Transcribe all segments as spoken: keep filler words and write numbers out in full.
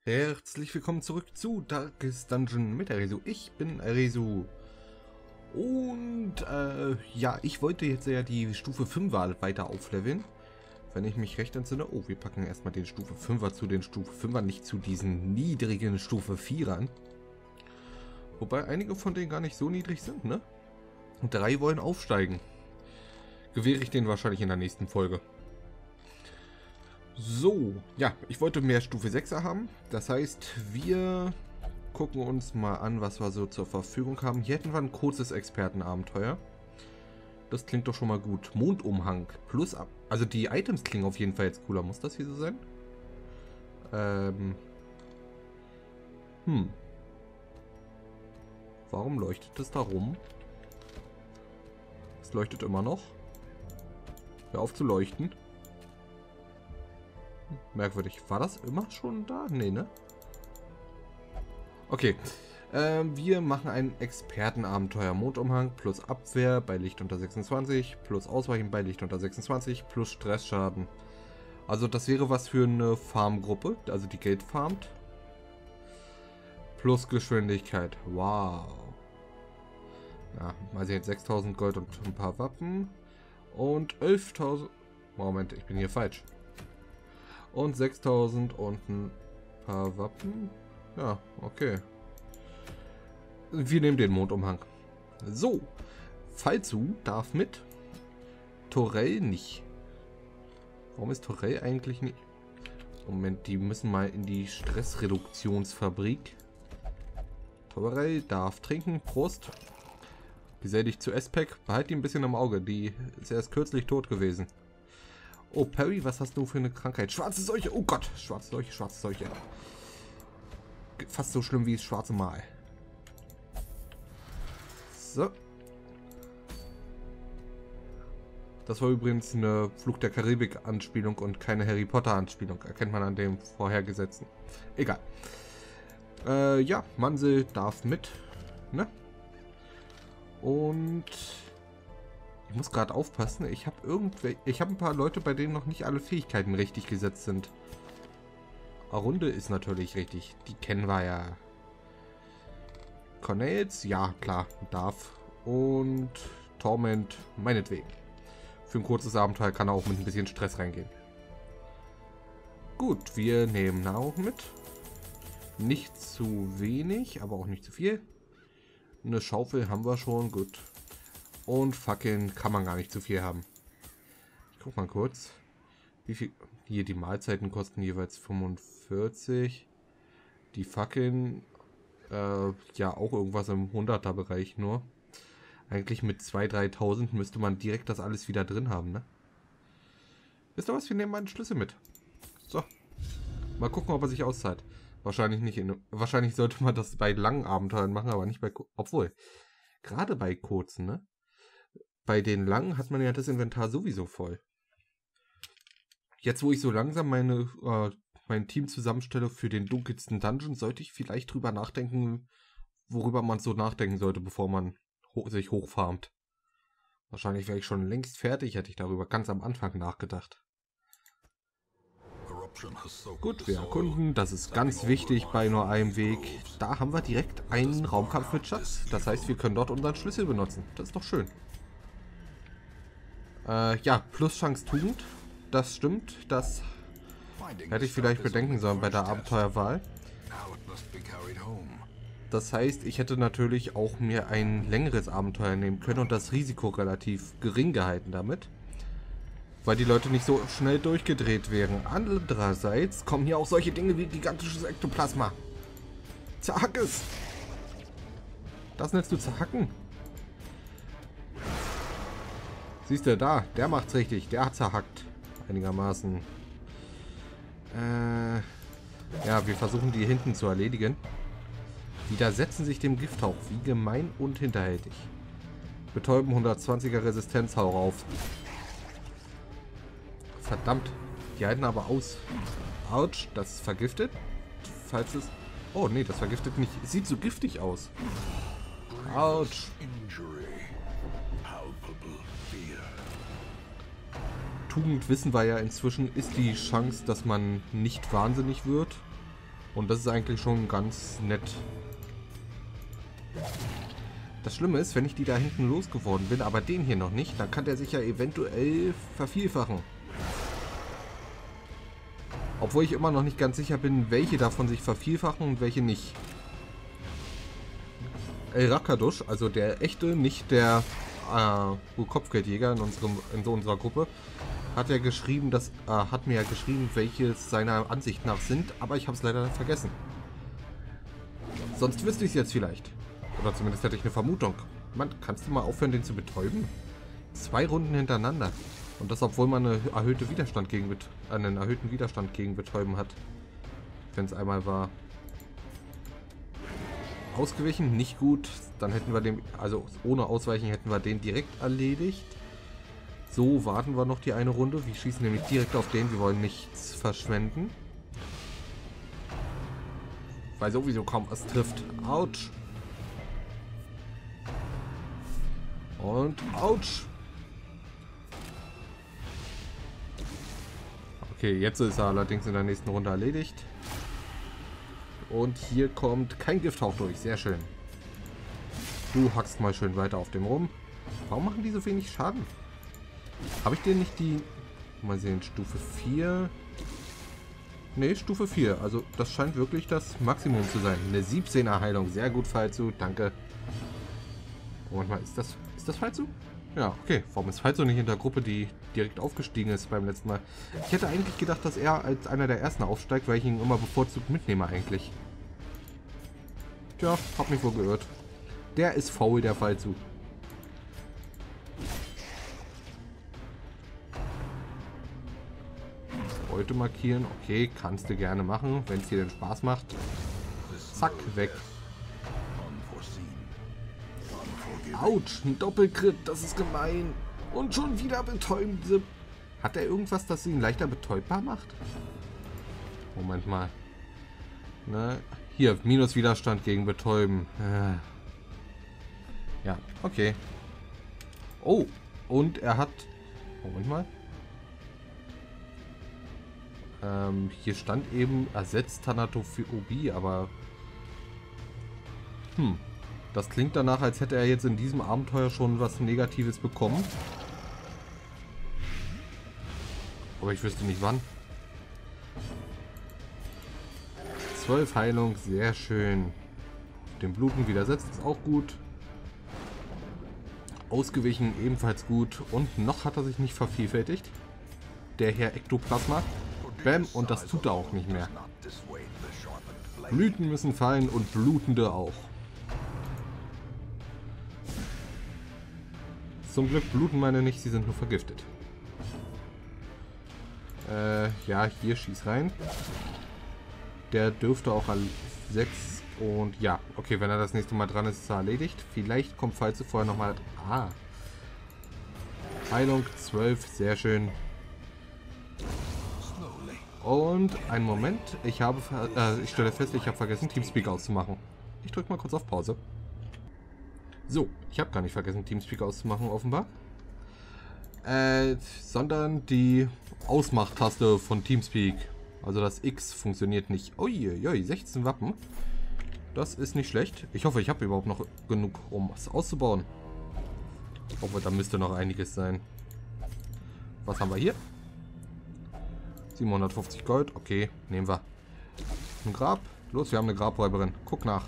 Herzlich willkommen zurück zu Darkest Dungeon mit Aresu. Ich bin Aresu. Und äh, ja, ich wollte jetzt ja die Stufe fünfer weiter aufleveln. Wenn ich mich recht entsinne. Oh, wir packen erstmal den Stufe fünfer zu den Stufe fünfer, nicht zu diesen niedrigen Stufe vierern. Wobei einige von denen gar nicht so niedrig sind, ne? Und drei wollen aufsteigen. Gewähre ich denen wahrscheinlich in der nächsten Folge. So, ja, ich wollte mehr Stufe sechser haben. Das heißt, wir gucken uns mal an, was wir so zur Verfügung haben. Hier hätten wir ein kurzes Expertenabenteuer. Das klingt doch schon mal gut. Mondumhang plus ab. Also die Items klingen auf jeden Fall jetzt cooler. Muss das hier so sein? Ähm. Hm. Warum leuchtet es da rum? Es leuchtet immer noch. Hör auf zu leuchten. Merkwürdig. War das immer schon da? Nee, ne? Okay. Ähm, wir machen ein Expertenabenteuer. Mondumhang plus Abwehr bei Licht unter sechsundzwanzig, plus Ausweichen bei Licht unter sechsundzwanzig, plus Stressschaden. Also das wäre was für eine Farmgruppe, also die Geld farmt. Plus Geschwindigkeit. Wow. Ja, also jetzt sechstausend Gold und ein paar Wappen. Und elftausend... Moment, ich bin hier falsch. Und sechstausend und ein paar Wappen. Ja, okay. Wir nehmen den Mondumhang. So. Falzu darf mit. Torell nicht. Warum ist Torell eigentlich nicht? Moment, die müssen mal in die Stressreduktionsfabrik. Torell darf trinken. Prost. Gesell dich zu S-Pack. Behalt die ein bisschen im Auge. Die ist erst kürzlich tot gewesen. Oh, Perry, was hast du für eine Krankheit? Schwarze Seuche. Oh Gott, schwarze Seuche, schwarze Seuche. Fast so schlimm wie das schwarze Mal. So. Das war übrigens eine Fluch der Karibik-Anspielung und keine Harry Potter-Anspielung. Erkennt man an dem vorhergesetzten. Egal. Äh, ja, Mansel darf mit. Ne? Und... Ich muss gerade aufpassen, ich habe irgendwelche, ich habe ein paar Leute, bei denen noch nicht alle Fähigkeiten richtig gesetzt sind. Arunde ist natürlich richtig, die kennen wir ja. Cornels, ja klar, darf. Und Torment, meinetwegen. Für ein kurzes Abenteuer kann er auch mit ein bisschen Stress reingehen. Gut, wir nehmen Nahrung mit. Nicht zu wenig, aber auch nicht zu viel. Eine Schaufel haben wir schon, gut. Und Fackeln kann man gar nicht zu viel haben. Ich guck mal kurz. Wie viel. Hier die Mahlzeiten kosten jeweils fünfundvierzig. Die Fackeln. Äh, ja, auch irgendwas im hunderter Bereich nur. Eigentlich mit zweitausend, dreitausend müsste man direkt das alles wieder drin haben, ne? Wisst ihr was? Wir nehmen meinen Schlüssel mit. So. Mal gucken, ob er sich auszahlt. Wahrscheinlich nicht. In, wahrscheinlich sollte man das bei langen Abenteuern machen, aber nicht bei. Obwohl. Gerade bei kurzen, ne? Bei den langen hat man ja das Inventar sowieso voll. Jetzt, wo ich so langsam meine, äh, mein Team zusammenstelle für den dunkelsten Dungeon, sollte ich vielleicht drüber nachdenken, worüber man so nachdenken sollte, bevor man ho sich hochfarmt. Wahrscheinlich wäre ich schon längst fertig, hätte ich darüber ganz am Anfang nachgedacht. Gut, wir erkunden, das ist ganz wichtig bei nur einem Weg. Da haben wir direkt einen Raumkampf mit Schatz. Das heißt, wir können dort unseren Schlüssel benutzen. Das ist doch schön. Äh, ja, plus Chance Tugend. Das stimmt. Das hätte ich vielleicht bedenken sollen bei der Abenteuerwahl. Das heißt, ich hätte natürlich auch mir ein längeres Abenteuer nehmen können und das Risiko relativ gering gehalten damit. Weil die Leute nicht so schnell durchgedreht wären. Andererseits kommen hier auch solche Dinge wie gigantisches Ektoplasma. Zerhack es! Das nennst du zerhacken? Siehst du, da, der macht's richtig. Der hat zerhackt. Einigermaßen. Äh, ja, wir versuchen die hinten zu erledigen. Widersetzen sich dem Gifthauch. Wie gemein und hinterhältig. Betäuben hundertzwanziger Resistenz, hau rauf. Verdammt. Die halten aber aus. Autsch, das ist vergiftet. Falls es... Oh, nee, das vergiftet nicht. Es sieht so giftig aus. Autsch. Tugend wissen wir ja inzwischen, ist die Chance, dass man nicht wahnsinnig wird. Und das ist eigentlich schon ganz nett. Das Schlimme ist, wenn ich die da hinten losgeworden bin, aber den hier noch nicht, dann kann der sich ja eventuell vervielfachen. Obwohl ich immer noch nicht ganz sicher bin, welche davon sich vervielfachen und welche nicht. El Rakadush, also der echte, nicht der äh, Kopfgeldjäger in, unserem, in so unserer Gruppe, hat ja geschrieben, dass, äh, hat mir ja geschrieben, welche es seiner Ansicht nach sind, aber ich habe es leider vergessen. Sonst wüsste ich es jetzt vielleicht. Oder zumindest hätte ich eine Vermutung. Mann, kannst du mal aufhören, den zu betäuben? Zwei Runden hintereinander. Und das, obwohl man eine erhöhte Widerstand gegen Bet einen erhöhten Widerstand gegen Betäuben hat. Wenn es einmal war. Ausgewichen, nicht gut. Dann hätten wir den, also ohne Ausweichen hätten wir den direkt erledigt. So, warten wir noch die eine Runde. Wir schießen nämlich direkt auf den. Wir wollen nichts verschwenden. Weil sowieso kaum was trifft. Autsch. Und Autsch. Okay, jetzt ist er allerdings in der nächsten Runde erledigt. Und hier kommt kein Gifthauch durch. Sehr schön. Du hackst mal schön weiter auf dem rum. Warum machen die so wenig Schaden? Habe ich dir nicht die... Mal sehen, Stufe vier... Ne, Stufe vier. Also das scheint wirklich das Maximum zu sein. Eine siebzehner Heilung. Sehr gut, Falzu. Danke. Moment mal, ist das... Ist das Falzu? Ja, okay. Warum ist Falzu nicht in der Gruppe, die direkt aufgestiegen ist beim letzten Mal? Ich hätte eigentlich gedacht, dass er als einer der Ersten aufsteigt, weil ich ihn immer bevorzugt mitnehme eigentlich. Tja, hab mich wohl geirrt. Der ist faul, der Falzu. Heute markieren. Okay, kannst du gerne machen, wenn es dir den Spaß macht. Zack, weg. Autsch, ein Doppelcrit, das ist gemein. Und schon wieder betäuben. Hat er irgendwas, das ihn leichter betäubbar macht? Moment mal. Na, hier, minus Widerstand gegen Betäuben. Ja, okay. Oh, und er hat... Moment mal. Ähm, hier stand eben, ersetzt Thanatophobie, aber... Hm. Das klingt danach, als hätte er jetzt in diesem Abenteuer schon was Negatives bekommen. Aber ich wüsste nicht wann. zwölf Heilung, sehr schön. Dem Bluten widersetzt ist auch gut. Ausgewichen ebenfalls gut. Und noch hat er sich nicht vervielfältigt. Der Herr Ektoplasma. Bäm, und das tut er auch nicht mehr. Blüten müssen fallen und Blutende auch. Zum Glück bluten meine nicht, sie sind nur vergiftet. Äh, ja, hier schieß rein. Der dürfte auch an sechs und ja, okay, wenn er das nächste Mal dran ist, ist er erledigt. Vielleicht kommt Falzu vorher nochmal... Ah. Heilung zwölf, sehr schön. Und einen Moment, ich habe, äh, ich stelle fest, ich habe vergessen, Teamspeak auszumachen. Ich drücke mal kurz auf Pause. So, ich habe gar nicht vergessen, Teamspeak auszumachen, offenbar. Äh, sondern die Ausmachtaste von Teamspeak. Also das X funktioniert nicht. Uiuiui, sechzehn Wappen. Das ist nicht schlecht. Ich hoffe, ich habe überhaupt noch genug, um es auszubauen. Obwohl, da müsste noch einiges sein. Was haben wir hier? siebenhundertfünfzig Gold. Okay, nehmen wir. Ein Grab. Los, wir haben eine Grabräuberin. Guck nach.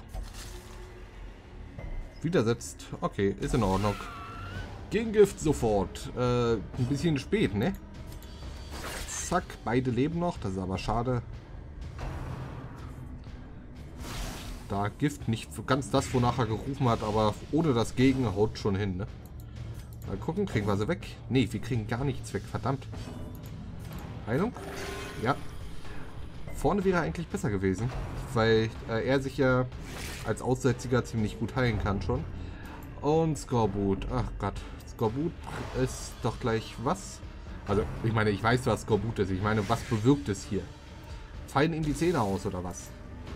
Widersetzt. Okay, ist in Ordnung. Gegengift sofort. Äh, ein bisschen spät, ne? Zack, beide leben noch. Das ist aber schade. Da Gift nicht ganz das, wonach er gerufen hat, aber ohne das Gegen haut schon hin, ne? Mal gucken, kriegen wir sie weg? Ne, wir kriegen gar nichts weg, verdammt. Heilung? Ja. Vorne wäre eigentlich besser gewesen, weil äh, er sich ja als Aussätziger ziemlich gut heilen kann schon. Und Skorbut. Ach Gott. Skorbut ist doch gleich was? Also, ich meine, ich weiß, was Skorbut ist. Ich meine, was bewirkt es hier? Fallen ihm die Zähne aus, oder was?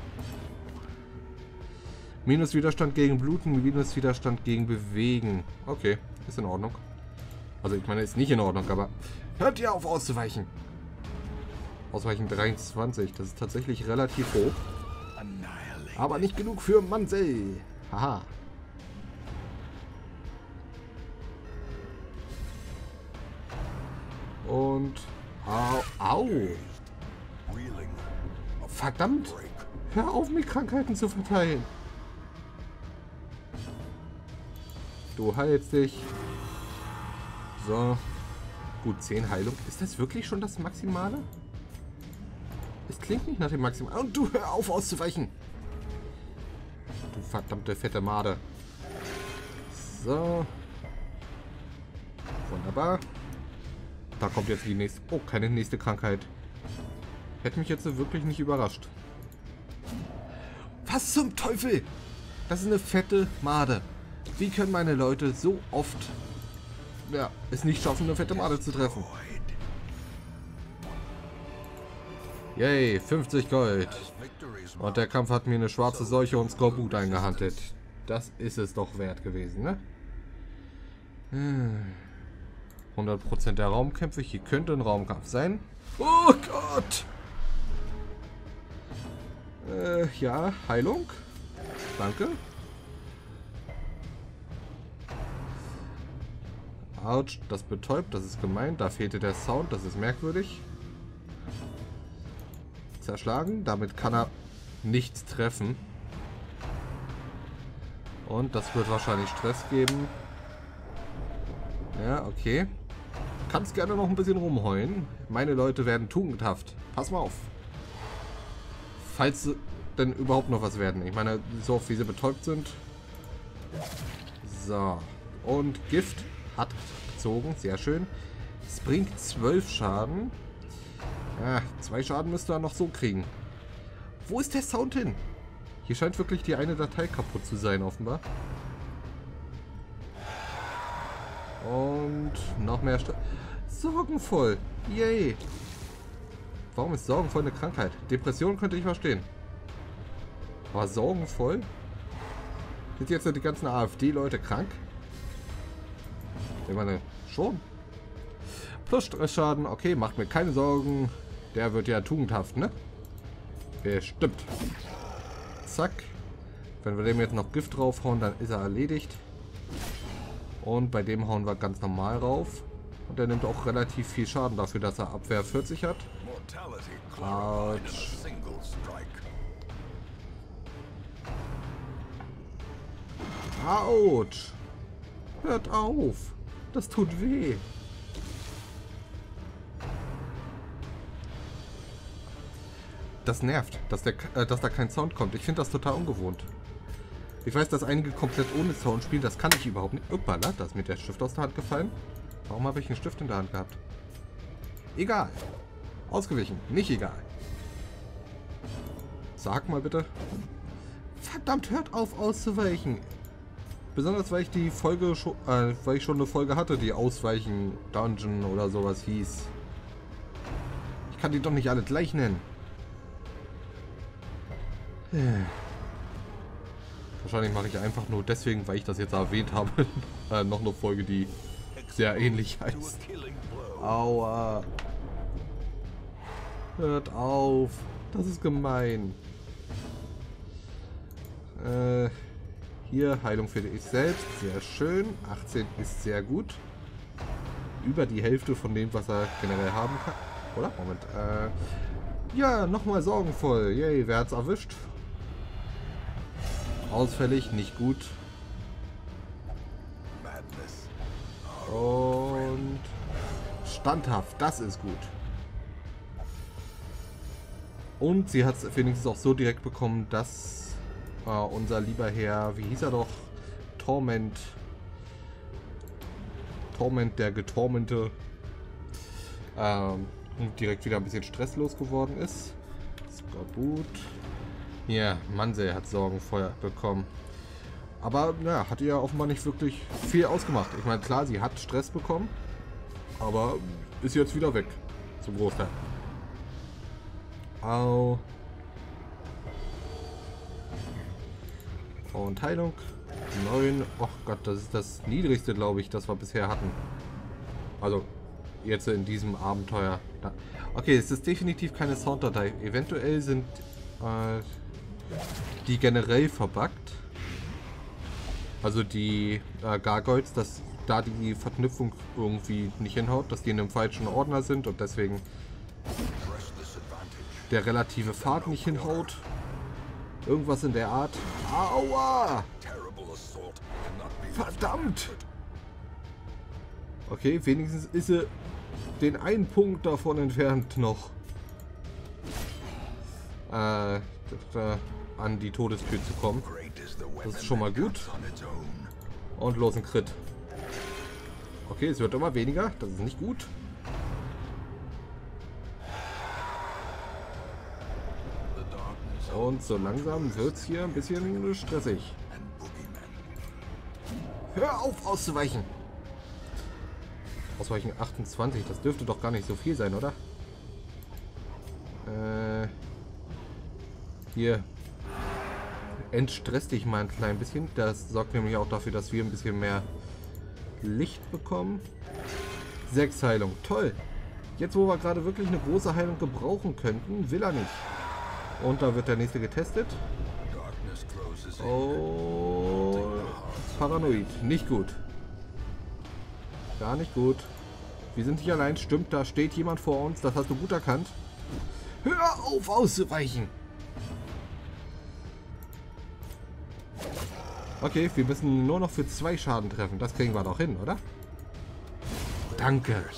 Minus Widerstand gegen Bluten, minus Widerstand gegen Bewegen. Okay, ist in Ordnung. Also, ich meine, ist nicht in Ordnung, aber... Hört ihr auf auszuweichen! Ausweichen dreiundzwanzig, das ist tatsächlich relativ hoch. Aber nicht genug für Mansell. Haha. Und... Au. Au. Verdammt. Hör auf, mir Krankheiten zu verteilen. Du heilst dich. So. Gut, zehn Heilung. Ist das wirklich schon das Maximale? Es klingt nicht nach dem Maximalen. Und du, hör auf auszuweichen. Du verdammte fette Made. So. Wunderbar. Da kommt jetzt die nächste... Oh, keine nächste Krankheit. Hätte mich jetzt wirklich nicht überrascht. Was zum Teufel? Das ist eine fette Made. Wie können meine Leute so oft... Ja, es nicht schaffen, eine fette Made zu treffen? Yay, fünfzig Gold. Und der Kampf hat mir eine schwarze Seuche und Skorbut eingehandelt. Das ist es doch wert gewesen, ne? hundert Prozent der Raumkämpfe. Hier könnte ein Raumkampf sein. Oh Gott! Äh, ja, Heilung. Danke. Autsch, das betäubt, das ist gemein. Da fehlte der Sound, das ist merkwürdig. Zerschlagen, damit kann er nichts treffen. Und das wird wahrscheinlich Stress geben. Ja, okay. Kannst gerne noch ein bisschen rumheulen. Meine Leute werden tugendhaft. Pass mal auf. Falls sie denn überhaupt noch was werden. Ich meine, so oft wie sie betäubt sind. So. Und Gift hat gezogen. Sehr schön. Es bringt zwölf Schaden. Ja, zwei Schaden müsste er noch so kriegen. Wo ist der Sound hin? Hier scheint wirklich die eine Datei kaputt zu sein, offenbar. Und noch mehr St Sorgenvoll. Yay. Warum ist sorgenvoll eine Krankheit? Depression könnte ich verstehen. Aber sorgenvoll? Sind jetzt die ganzen AfD-Leute krank? Ich meine, schon. Plus Stressschaden. Okay, macht mir keine Sorgen. Der wird ja tugendhaft, ne? Bestimmt. Zack. Wenn wir dem jetzt noch Gift draufhauen, dann ist er erledigt. Und bei dem hauen wir ganz normal rauf. Und der nimmt auch relativ viel Schaden dafür, dass er Abwehr vierzig hat. Autsch. Autsch. Hört auf. Das tut weh. Das nervt, dass, der, äh, dass da kein Sound kommt. Ich finde das total ungewohnt. Ich weiß, dass einige komplett ohne Sound spielen. Das kann ich überhaupt nicht. Uppala, da ist mir der Stift aus der Hand gefallen. Warum habe ich einen Stift in der Hand gehabt? Egal. Ausgewichen. Nicht egal. Sag mal bitte. Verdammt, hört auf auszuweichen. Besonders weil ich die Folge schon, äh, weil ich schon eine Folge hatte, die Ausweichen Dungeon oder sowas hieß. Ich kann die doch nicht alle gleich nennen. Wahrscheinlich mache ich einfach nur deswegen, weil ich das jetzt erwähnt habe, äh, noch eine Folge, die sehr ähnlich heißt. Aua. Hört auf. Das ist gemein. Äh, hier, Heilung für dich selbst. Sehr schön. achtzehn ist sehr gut. Über die Hälfte von dem, was er generell haben kann. Oder? Moment. Äh, ja, nochmal sorgenvoll. Yay, wer hat's erwischt? Ausfällig, nicht gut. Und standhaft, das ist gut. Und sie hat es wenigstens auch so direkt bekommen, dass äh, unser lieber Herr, wie hieß er doch? Torment. Torment, der Getormente. Ähm, direkt wieder ein bisschen stresslos geworden ist. Skorbut. Ja, Mansell hat Sorgenfeuer bekommen. Aber, naja, hat ihr offenbar nicht wirklich viel ausgemacht. Ich meine, klar, sie hat Stress bekommen. Aber ist jetzt wieder weg. Zum Großteil. Au. Und Heilung. neun. Oh Gott, das ist das niedrigste, glaube ich, das wir bisher hatten. Also, jetzt in diesem Abenteuer. Okay, es ist definitiv keine Sounddatei. Eventuell sind... Äh, die generell verbuggt. Also die äh, Gargoyles, dass da die Verknüpfung irgendwie nicht hinhaut, dass die in einem falschen Ordner sind und deswegen der relative Pfad nicht hinhaut. Irgendwas in der Art. Aua! Verdammt! Okay, wenigstens ist sie den einen Punkt davon entfernt noch. Äh, da an die Todestür zu kommen. Das ist schon mal gut. Und los ein Crit. Okay, es wird immer weniger. Das ist nicht gut. Und so langsam wird es hier ein bisschen stressig. Hör auf auszuweichen! Ausweichen achtundzwanzig, das dürfte doch gar nicht so viel sein, oder? Äh, hier. Entstress dich mal ein klein bisschen. Das sorgt nämlich auch dafür, dass wir ein bisschen mehr Licht bekommen. Sechs Heilung. Toll. Jetzt, wo wir gerade wirklich eine große Heilung gebrauchen könnten, will er nicht. Und da wird der nächste getestet. Oh, paranoid. Nicht gut. Gar nicht gut. Wir sind nicht allein. Stimmt, da steht jemand vor uns. Das hast du gut erkannt. Hör auf auszuweichen. Okay, wir müssen nur noch für zwei Schaden treffen. Das kriegen wir doch hin, oder? Danke.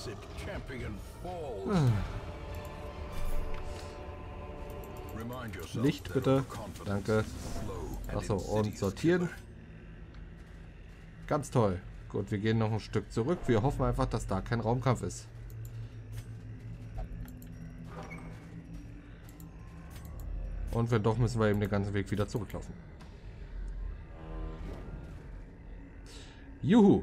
Licht bitte. Danke. Achso, und sortieren. Ganz toll. Gut, wir gehen noch ein Stück zurück. Wir hoffen einfach, dass da kein Raumkampf ist. Und wenn doch, müssen wir eben den ganzen Weg wieder zurücklaufen. Juhu!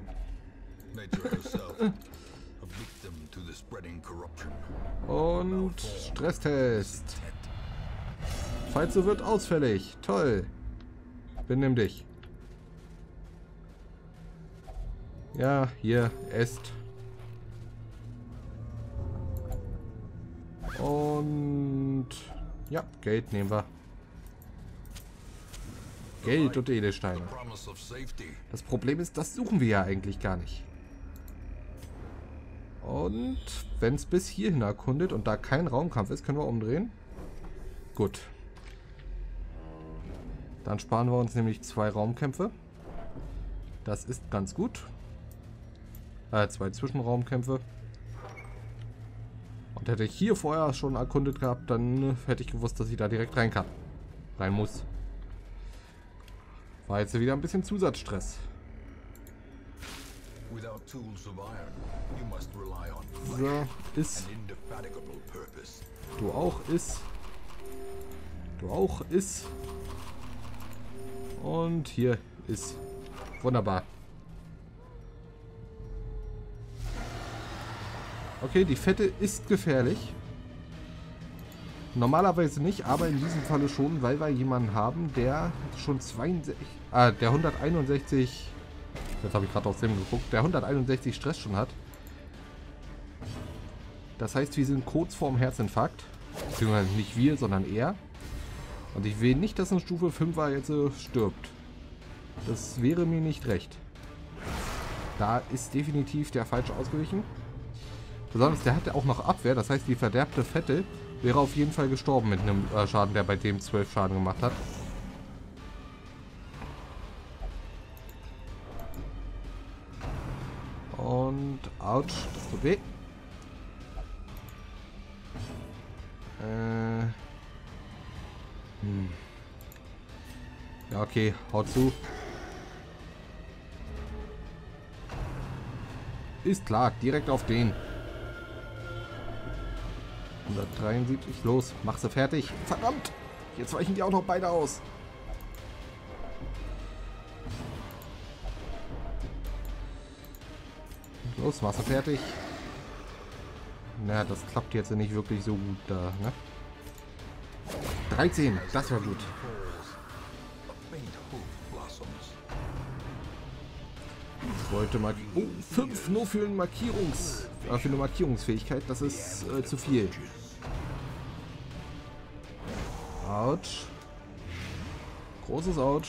Und Stresstest. Falls so wird, ausfällig. Toll. Benimm dich. Ja, hier, esst. Und ja, Geld nehmen wir. Geld und Edelsteine. Das Problem ist, das suchen wir ja eigentlich gar nicht. Und wenn es bis hierhin erkundet und da kein Raumkampf ist, können wir umdrehen. Gut. Dann sparen wir uns nämlich zwei Raumkämpfe. Das ist ganz gut. Äh, zwei Zwischenraumkämpfe. Und hätte ich hier vorher schon erkundet gehabt, dann hätte ich gewusst, dass ich da direkt rein kann. Rein muss. War jetzt wieder ein bisschen Zusatzstress. So, ist. Du auch ist. Du auch ist. Und hier ist. Wunderbar. Okay, die Fette ist gefährlich. Normalerweise nicht, aber in diesem Falle schon, weil wir jemanden haben, der schon zweiundsechzig, ah, der hunderteinundsechzig, jetzt habe ich gerade aufs Leben geguckt, der hunderteinundsechzig Stress schon hat. Das heißt, wir sind kurz vorm Herzinfarkt. Beziehungsweise nicht wir, sondern er. Und ich will nicht, dass ein Stufe fünfer jetzt äh, stirbt. Das wäre mir nicht recht. Da ist definitiv der falsche ausgewichen. Besonders der hatte auch noch Abwehr, das heißt, die verderbte Fette wäre auf jeden Fall gestorben mit einem äh, Schaden, der bei dem zwölf Schaden gemacht hat. Und ouch, das tut weh. Äh, hm. Ja, okay, haut zu. Ist klar, direkt auf den. hundertdreiundsiebzig, los, mach sie fertig. Verdammt! Jetzt weichen die auch noch beide aus. Los, mach sie fertig. Na, das klappt jetzt nicht wirklich so gut da, ne? dreizehn, das war gut. Ich wollte mal. Oh, fünf nur für, ein Markierungs, äh, für eine Markierungsfähigkeit, das ist äh, zu viel. Autsch. Großes Ouch.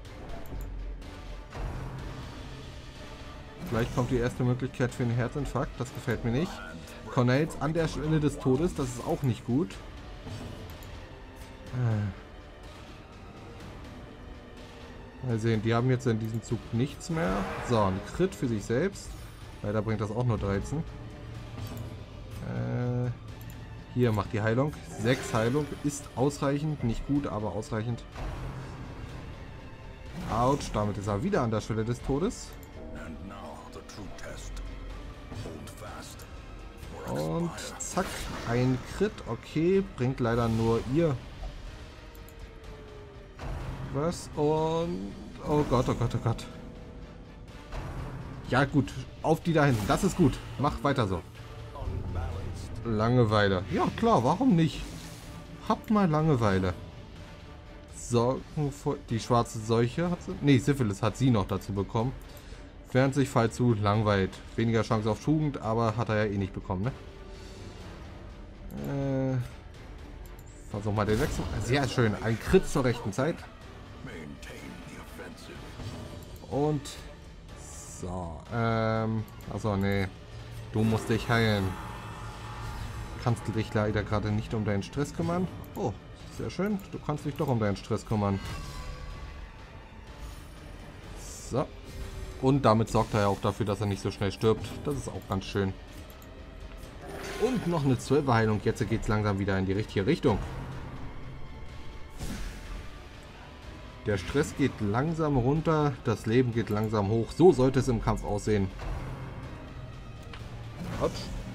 Gleich kommt die erste Möglichkeit für einen Herzinfarkt. Das gefällt mir nicht. Cornels an der Stelle des Todes. Das ist auch nicht gut. Mal sehen, die haben jetzt in diesem Zug nichts mehr. So, ein Crit für sich selbst. Leider bringt das auch nur dreizehn. Äh, hier macht die Heilung. sechs Heilung ist ausreichend. Nicht gut, aber ausreichend. Autsch, damit ist er wieder an der Stelle des Todes. Und zack, ein Crit. Okay, bringt leider nur ihr. Was? Und... Oh Gott, oh Gott, oh Gott. Ja gut, auf die da hinten. Das ist gut. Mach weiter so. Langeweile. Ja klar, warum nicht? Habt mal Langeweile. Sorgen vor... Die schwarze Seuche hat sie... Nee, Syphilis hat sie noch dazu bekommen. Während sich Fall zu langweilt. Weniger Chance auf Tugend, aber hat er ja eh nicht bekommen, ne? Äh... Versuch mal den Wechsel. Sehr schön. Ein Crit zur rechten Zeit. Und... So, ähm... Achso, nee. Du musst dich heilen. Kannst du dich leider gerade nicht um deinen Stress kümmern. Oh, sehr schön. Du kannst dich doch um deinen Stress kümmern. So. Und damit sorgt er ja auch dafür, dass er nicht so schnell stirbt. Das ist auch ganz schön. Und noch eine zwölfer Heilung. Jetzt geht es langsam wieder in die richtige Richtung. Der Stress geht langsam runter. Das Leben geht langsam hoch. So sollte es im Kampf aussehen. Hopp.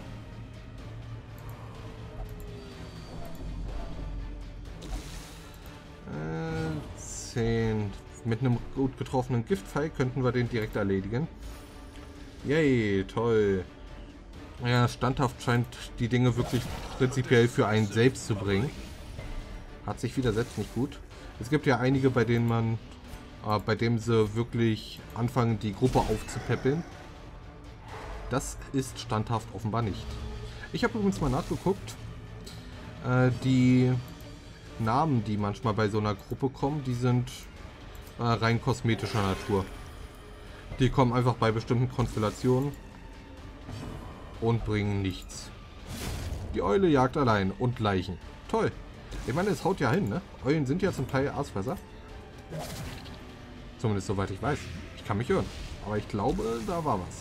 Äh, zehn. Mit einem gut getroffenen Giftpfeil könnten wir den direkt erledigen. Yay, toll. Ja, standhaft scheint die Dinge wirklich prinzipiell für einen selbst zu bringen. Hat sich widersetzt, nicht gut. Es gibt ja einige, bei denen man, äh, bei denen sie wirklich anfangen, die Gruppe aufzupäppeln. Das ist standhaft offenbar nicht. Ich habe übrigens mal nachgeguckt. Äh, die Namen, die manchmal bei so einer Gruppe kommen, die sind äh, rein kosmetischer Natur. Die kommen einfach bei bestimmten Konstellationen und bringen nichts. Die Eule jagt allein und Leichen. Toll. Ich meine, es haut ja hin, ne? Eulen sind ja zum Teil Aasfresser. Zumindest soweit ich weiß. Ich kann mich irren. Aber ich glaube, da war was.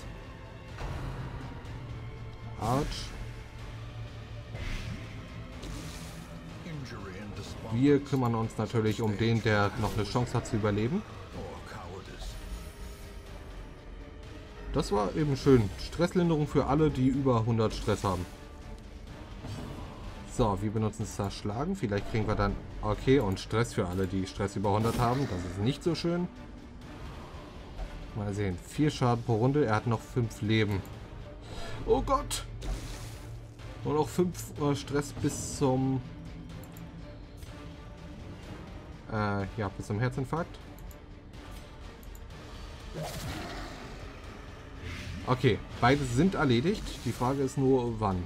Autsch. Wir kümmern uns natürlich um den, der noch eine Chance hat zu überleben. Das war eben schön. Stresslinderung für alle, die über hundert Stress haben. So, wir benutzen Zerschlagen. Vielleicht kriegen wir dann... Okay, und Stress für alle, die Stress über hundert haben. Das ist nicht so schön. Mal sehen. Vier Schaden pro Runde. Er hat noch fünf Leben. Oh Gott! Und noch fünf äh, Stress bis zum... Äh, ja, bis zum Herzinfarkt. Okay, beide sind erledigt. Die Frage ist nur, wann.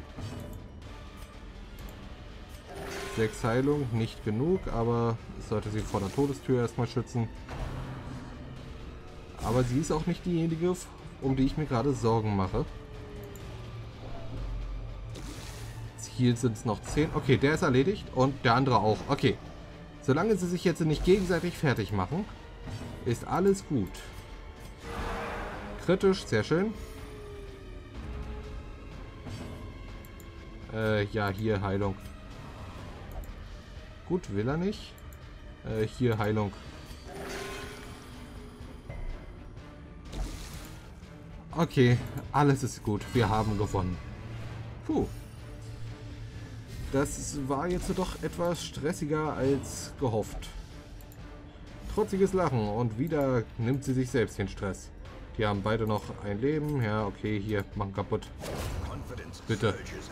Sechs Heilung, nicht genug, aber ich sollte sie vor der Todestür erstmal schützen. Aber sie ist auch nicht diejenige, um die ich mir gerade Sorgen mache. Hier sind es noch zehn. Okay, der ist erledigt und der andere auch. Okay, solange sie sich jetzt nicht gegenseitig fertig machen, ist alles gut. Kritisch, sehr schön. Äh, ja, hier Heilung. Gut, will er nicht. Äh, hier Heilung. Okay, alles ist gut. Wir haben gewonnen. Puh. Das war jetzt doch etwas stressiger als gehofft. Trotziges Lachen und wieder nimmt sie sich selbst den Stress. Die haben beide noch ein Leben. Ja, okay, hier, machen kaputt. Bitte.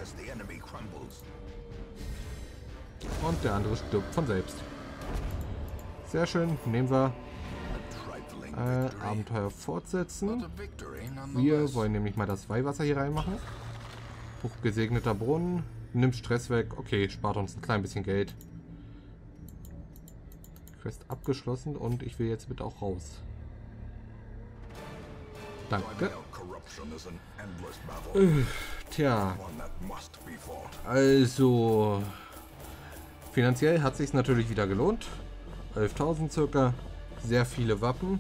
Und der andere stirbt von selbst. Sehr schön, nehmen wir. Äh, Abenteuer fortsetzen. Wir wollen nämlich mal das Weihwasser hier reinmachen. Hochgesegneter Brunnen. Nimmt Stress weg. Okay, spart uns ein klein bisschen Geld. Quest abgeschlossen und ich will jetzt bitte auch raus. Danke. Äh, tja. Also. Finanziell hat sich natürlich wieder gelohnt. elftausend circa. Sehr viele Wappen.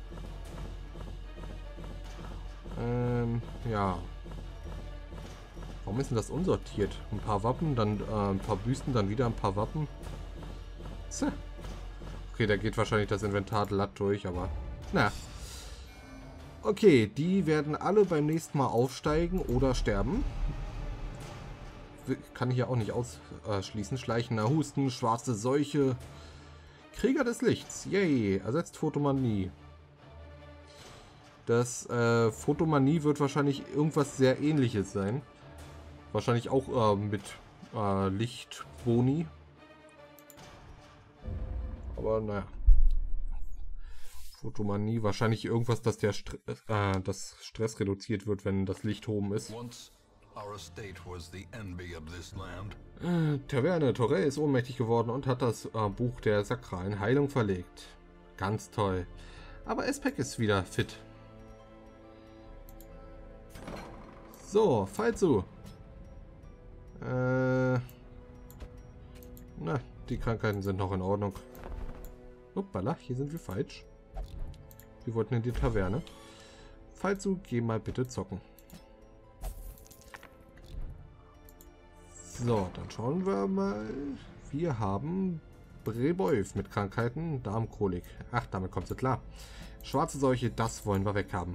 Ähm, ja. Warum ist denn das unsortiert? Ein paar Wappen, dann äh, ein paar Büsten, dann wieder ein paar Wappen. Tja. Okay, da geht wahrscheinlich das Inventar glatt durch, aber na. Okay, die werden alle beim nächsten Mal aufsteigen oder sterben. Kann ich ja auch nicht ausschließen. Schleichender Husten, schwarze Seuche. Krieger des Lichts. Yay. Ersetzt Photomanie. Das äh, Photomanie wird wahrscheinlich irgendwas sehr Ähnliches sein. Wahrscheinlich auch äh, mit äh, Lichtboni. Aber naja. Photomanie, wahrscheinlich irgendwas, dass der St äh, das Stress reduziert wird, wenn das Licht oben ist. Äh, Taverne, Torrell ist ohnmächtig geworden und hat das äh, Buch der sakralen Heilung verlegt. Ganz toll. Aber Espek ist wieder fit. So, Falzu. Äh, na, die Krankheiten sind noch in Ordnung. Hoppala, hier sind wir falsch. Wir wollten in die Taverne. Falzu, geh mal bitte zocken. So, dann schauen wir mal. Wir haben Brebeuf mit Krankheiten, Darmkolik. Ach, damit kommt sie klar. Schwarze Seuche, das wollen wir weghaben.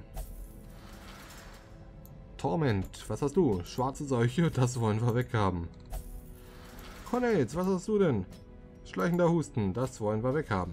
Torment, was hast du? Schwarze Seuche, das wollen wir weghaben. Cornels, was hast du denn? Schleichender Husten, das wollen wir weghaben.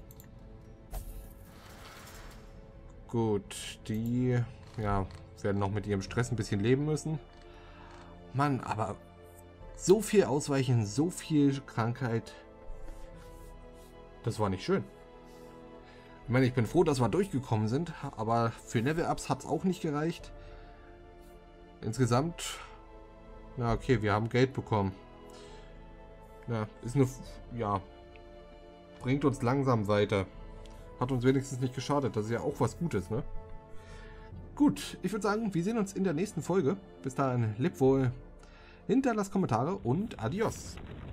Gut, die ja, werden noch mit ihrem Stress ein bisschen leben müssen. Mann, aber so viel Ausweichen, so viel Krankheit. Das war nicht schön. Ich meine, ich bin froh, dass wir durchgekommen sind, aber für Level-Ups hat es auch nicht gereicht. Insgesamt, na okay, wir haben Geld bekommen. Ja, ist eine, ja, bringt uns langsam weiter. Hat uns wenigstens nicht geschadet. Das ist ja auch was Gutes, ne? Gut, ich würde sagen, wir sehen uns in der nächsten Folge. Bis dahin, leb wohl, hinterlasst Kommentare und adios.